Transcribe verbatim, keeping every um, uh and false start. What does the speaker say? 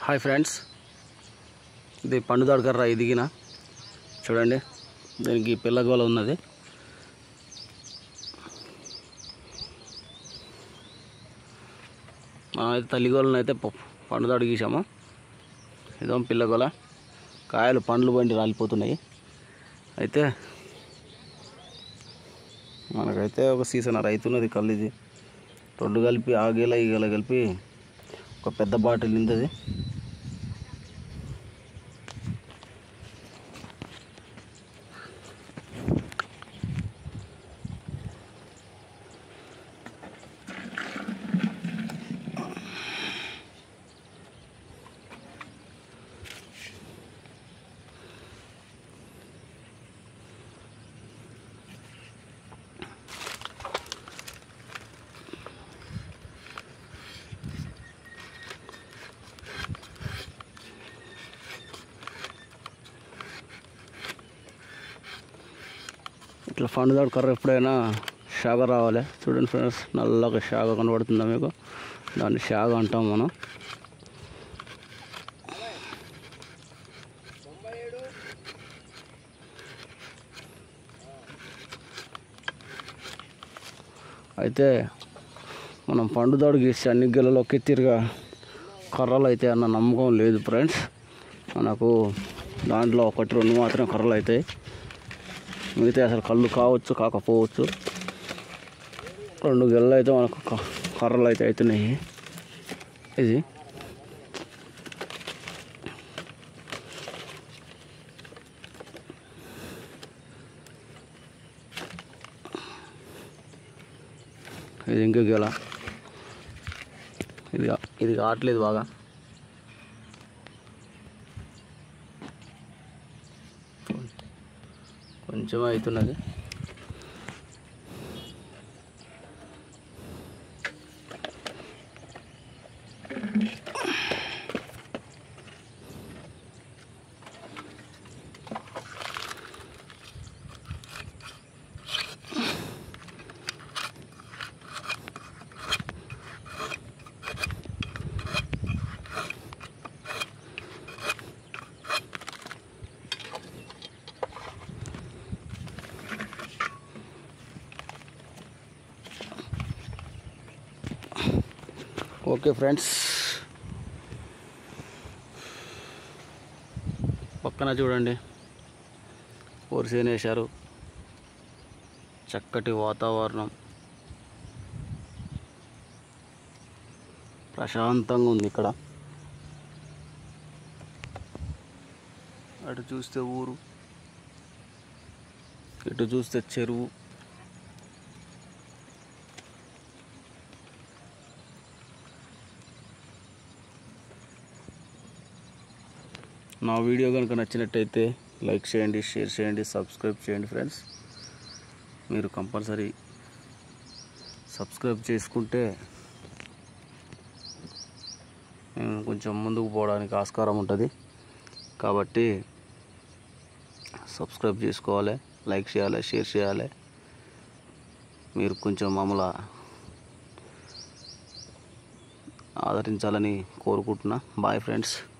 Hi friends, ఇది పండుదాడు కర్ర ఎదిగిన చూడండి. దీనికి పిల్లగోల ఉన్నది. మనమైతే తల్లిగోలను అయితే పండుదాడు గీసాము. ఇదో పిల్లగోల. కాయలు పండ్లు బండి రాలిపోతున్నాయి. అయితే మనకైతే ఒక సీజన్ రైతున్నది కళ్ళు. ఇది రెండు కలిపి ఆ గేల ఈ గేల కలిపి ఒక పెద్ద బాటిల్ నిందది. ఇట్లా పండుదాడు కర్ర ఎప్పుడైనా షాగ రావాలి. చూడండి ఫ్రెండ్స్, నల్లగా షాగ కనబడుతుందా మీకు? దాన్ని షాగ అంటాం మనం. అయితే మనం పండుదాడు గీసి అన్ని గిళ్ళలో కెత్తిరిగా కర్రలు అయితే అన్న నమ్మకం లేదు ఫ్రెండ్స్. మనకు దాంట్లో ఒకటి రెండు మాత్రం కర్రలు అవుతాయి. మిగతా అసలు కళ్ళు కావచ్చు కాకపోవచ్చు. రెండు గెళ్ళు అయితే మనకు కర్రలు అయితే అవుతున్నాయి. ఇది ఇది ఇంకో గెల. ఇది ఇది కావట్లేదు బాగా. కొంచెం అవుతున్నది. ఓకే ఫ్రెండ్స్, పక్కన చూడండి వరిసేను వేశారు. చక్కటి వాతావరణం, ప్రశాంతంగా ఉంది ఇక్కడ. అటు చూస్తే ఊరు, ఇటు చూస్తే చెరువు. నా వీడియో కనుక నచ్చినట్టయితే లైక్ చేయండి, షేర్ చేయండి, సబ్స్క్రైబ్ చేయండి ఫ్రెండ్స్. మీరు కంపల్సరీ సబ్స్క్రైబ్ చేసుకుంటే నేను కొంచెం ముందుకు పోవడానికి ఆస్కారం ఉంటుంది. కాబట్టి సబ్స్క్రైబ్ చేసుకోవాలి, లైక్ చేయాలి, షేర్ చేయాలి. మీరు కొంచెం మమ్మల్ని ఆదరించాలని కోరుకుంటున్నా. Bye friends.